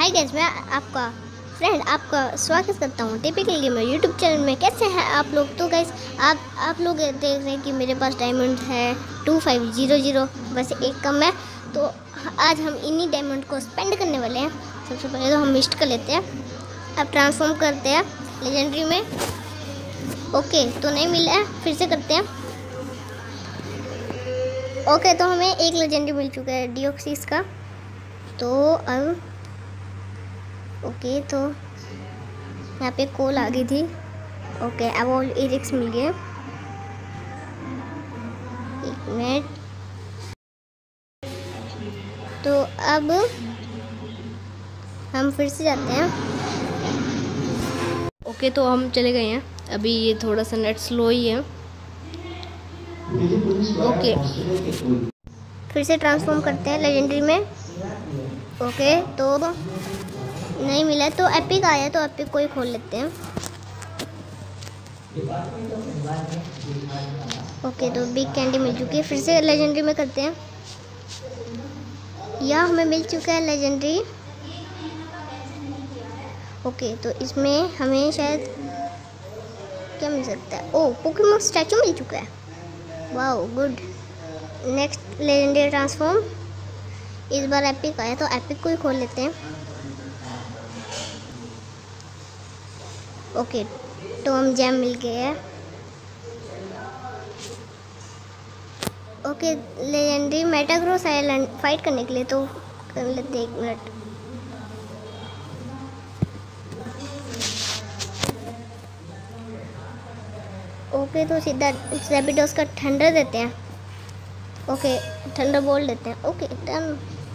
Hi guys, मैं आपका friend आपका स्वागत करता हूँ टिपिकल गेमर यूट्यूब चैनल में। कैसे हैं आप लोग? तो गाइस आप लोग देख रहे हैं कि मेरे पास डायमंड है 2500, वैसे एक कम है। तो आज हम इन्हीं डायमंड को स्पेंड करने वाले हैं। सबसे पहले तो हम मिस्ट कर लेते हैं, अब ट्रांसफॉर्म करते हैं लेजेंडरी में। ओके, तो नहीं मिला है, फिर से करते हैं। ओके, तो हमें एक लेजेंडरी मिल चुका है डिओक्सिस का। तो अब ओके, तो यहाँ पे कॉल आ गई थी। ओके, अब वो इरिक्स मिल गए। एक मिनट, तो अब हम फिर से जाते हैं। ओके, तो हम चले गए हैं। अभी ये थोड़ा सा नेट स्लो ही है। ओके, फिर से ट्रांसफॉर्म करते हैं लेजेंडरी में। ओके, तो नहीं मिला, तो एपिक आया, तो एपिक को ही खोल लेते हैं। ओके, तो बिग कैंडी मिल चुकी है। फिर से लेजेंडरी में करते हैं। या हमें मिल चुका है लेजेंडरी। ओके, तो इसमें हमें शायद क्या मिल सकता है? ओह, पोकेमॉन स्टैचू मिल चुका है। Wow, good. Next legendary transform. इस बार एपिक आया, तो एपिक को ही खोल लेते हैं। ओके, तो हम जैम मिल गए हैं। Okay, legendary Metagross island fight करने के लिए, तो कर लेते हैं। 1 मिनट। ओके, तो सीधा रैपिडोस का थंडर देते हैं। ओके, थंडर बोल देते हैं। Okay, done.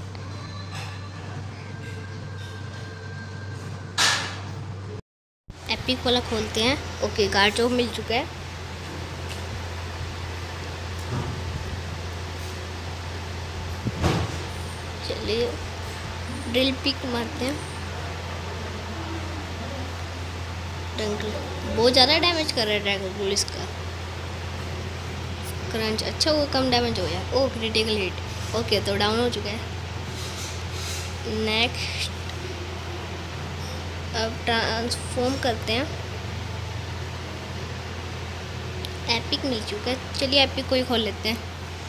एपिक वाला खोलते हैं। ओके, गार्चो मिल चुका है। चलिए ड्रिल पिक मारते हैं। बहुत ज़्यादा डैमेज कर रहा है ड्रैगन पुलिस का। क्रंच, अच्छा वो कम डैमेज हो गया। ओ, क्रिटिकल हिट। ओके, तो डाउन हो चुका है। नेक्स्ट अब ट्रांसफॉर्म करते हैं। एपिक मिल चुका है। चलिए एपिक को ही खोल लेते हैं।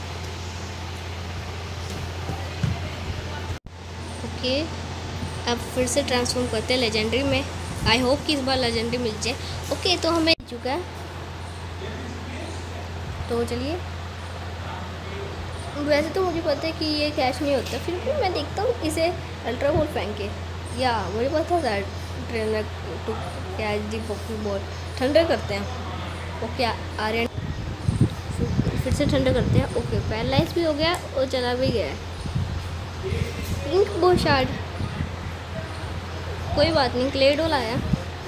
ओके, अब फिर से ट्रांसफॉर्म करते हैं लेजेंडरी में। आई होप कि इस बार लेजेंडरी मिल जाए। ओके, तो हमें मिल चुका है। तो चलिए, वैसे तो मुझे पता है कि ये कैश नहीं होता, फिर भी मैं देखता हूँ इसे अल्ट्रा बॉल फेंक के। या मुझे पता था trainer to catch the Pokeball. Thunder करते हैं। ओके, आर्यन फिर से ठंडर करते हैं। ओके, पैरालाइज भी हो गया और चला भी गया है। पिंक बोशार्ड, कोई बात नहीं। क्लेडोल आया।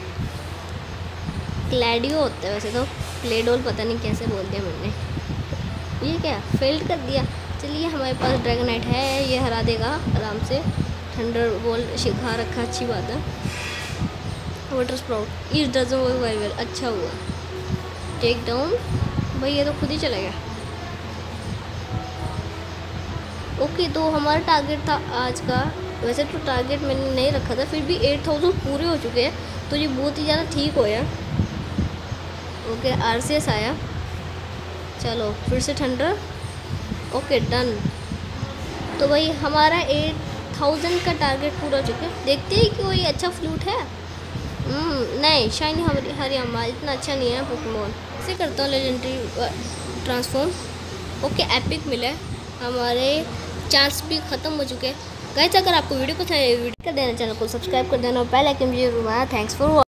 क्लैडियो होता है वैसे तो, क्लेडोल पता नहीं कैसे बोल दिया मैंने। ये क्या फेल्ड कर दिया? चलिए, हमारे पास ड्रैगनाइट है, ये हरा देगा आराम से। थंडर बॉल सिखा रखा, अच्छी बात है। Water sprout, it doesn't work very well, अच्छा हुआ। टेक डाउन, भाई ये तो खुद ही चला गया। ओके, तो हमारा टारगेट था आज का, वैसे तो टारगेट मैंने नहीं रखा था, फिर भी 8000 पूरे हो चुके हैं, तो ये बहुत ही ज़्यादा ठीक होया। ओके, आरसीएस आया। चलो फिर से ठंडर। Okay, done. तो भाई हमारा 8000 का टारगेट पूरा हो चुका है। देखते हैं कि कोई अच्छा फ्लूट है। नहीं, शाइनी हरियामा इतना अच्छा नहीं है पोकेमॉन। इसे करता हूँ लेजेंडरी ट्रांसफॉर्म। ओके, एपिक मिला है। हमारे चांस भी ख़त्म हो चुके हैं। गाइस, अगर आपको वीडियो पसंद है, वीडियो कर देना, चैनल को सब्सक्राइब कर देना और बेल आइकन भी जरूर दबाना। Thanks for